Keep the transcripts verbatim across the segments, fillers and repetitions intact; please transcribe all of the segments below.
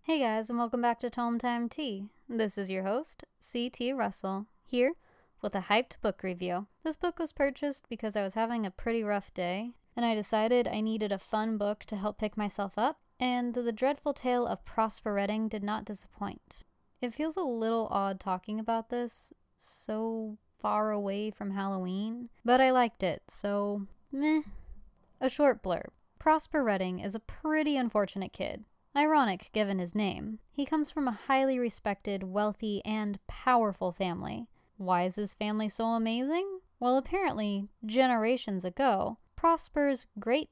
Hey guys, and welcome back to Tome Time Tea. This is your host, C T Russell, here with a hyped book review. This book was purchased because I was having a pretty rough day, and I decided I needed a fun book to help pick myself up, and The Dreadful Tale of Prosper Redding did not disappoint. It feels a little odd talking about this so far away from Halloween, but I liked it, so meh. A short blurb. Prosper Redding is a pretty unfortunate kid. Ironic given his name. He comes from a highly respected, wealthy, and powerful family. Why is his family so amazing? Well, apparently, generations ago, Prosper's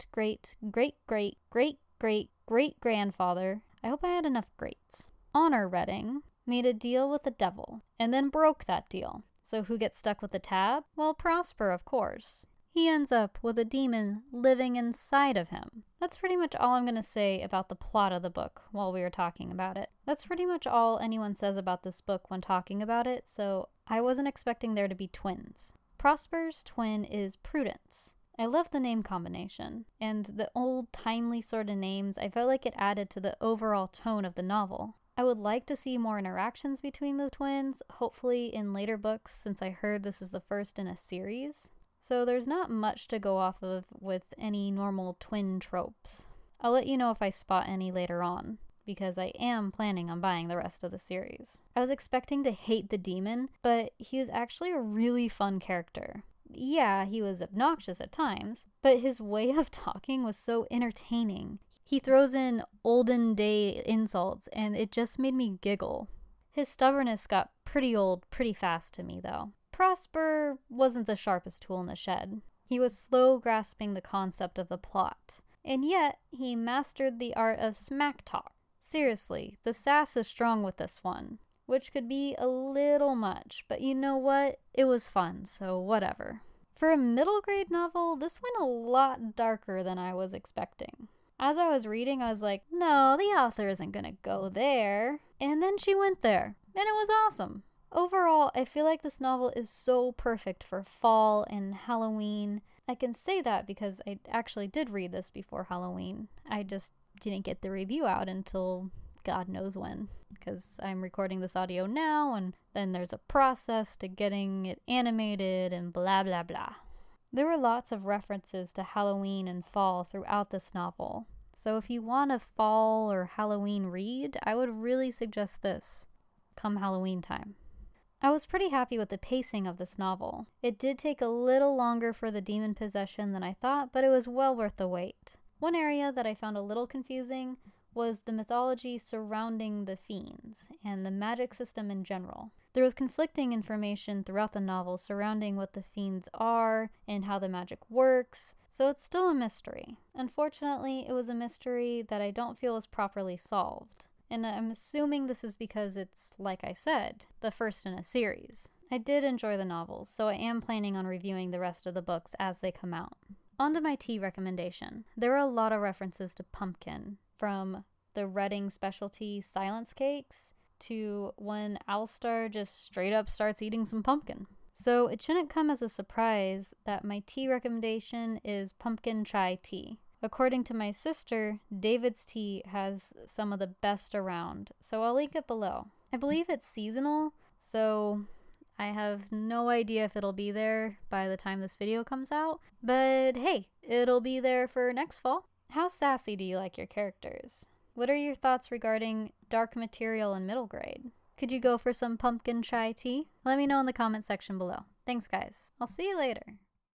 great-great-great-great-great-great-great-grandfather, I hope I had enough greats, Honor Redding, made a deal with the devil, and then broke that deal. So who gets stuck with the tab? Well, Prosper, of course. He ends up with a demon living inside of him. That's pretty much all I'm going to say about the plot of the book while we were talking about it. That's pretty much all anyone says about this book when talking about it, so I wasn't expecting there to be twins. Prosper's twin is Prudence. I love the name combination, and the old timely sort of names, I felt like it added to the overall tone of the novel. I would like to see more interactions between the twins, hopefully in later books, since I heard this is the first in a series. So there's not much to go off of with any normal twin tropes. I'll let you know if I spot any later on, because I am planning on buying the rest of the series. I was expecting to hate the demon, but he was actually a really fun character. Yeah, he was obnoxious at times, but his way of talking was so entertaining. He throws in olden day insults, and it just made me giggle. His stubbornness got pretty old pretty fast to me, though. Prosper wasn't the sharpest tool in the shed. He was slow grasping the concept of the plot, and yet he mastered the art of smack talk. Seriously, the sass is strong with this one, which could be a little much, but you know what? It was fun, so whatever. For a middle grade novel, this went a lot darker than I was expecting. As I was reading, I was like, no, the author isn't gonna go there. And then she went there, and it was awesome. Overall, I feel like this novel is so perfect for fall and Halloween. I can say that because I actually did read this before Halloween. I just didn't get the review out until God knows when, because I'm recording this audio now, and then there's a process to getting it animated and blah blah blah. There were lots of references to Halloween and fall throughout this novel, so if you want a fall or Halloween read, I would really suggest this come Halloween time. I was pretty happy with the pacing of this novel. It did take a little longer for the demon possession than I thought, but it was well worth the wait. One area that I found a little confusing was the mythology surrounding the fiends and the magic system in general. There was conflicting information throughout the novel surrounding what the fiends are and how the magic works, so it's still a mystery. Unfortunately, it was a mystery that I don't feel was properly solved. And I'm assuming this is because it's, like I said, the first in a series. I did enjoy the novels, so I am planning on reviewing the rest of the books as they come out. On to my tea recommendation. There are a lot of references to pumpkin, from the Redding specialty silence cakes to when Alistar just straight up starts eating some pumpkin. So it shouldn't come as a surprise that my tea recommendation is pumpkin chai tea. According to my sister, David's Tea has some of the best around, so I'll link it below. I believe it's seasonal, so I have no idea if it'll be there by the time this video comes out, but hey, it'll be there for next fall. How sassy do you like your characters? What are your thoughts regarding dark material in middle grade? Could you go for some pumpkin chai tea? Let me know in the comment section below. Thanks guys, I'll see you later.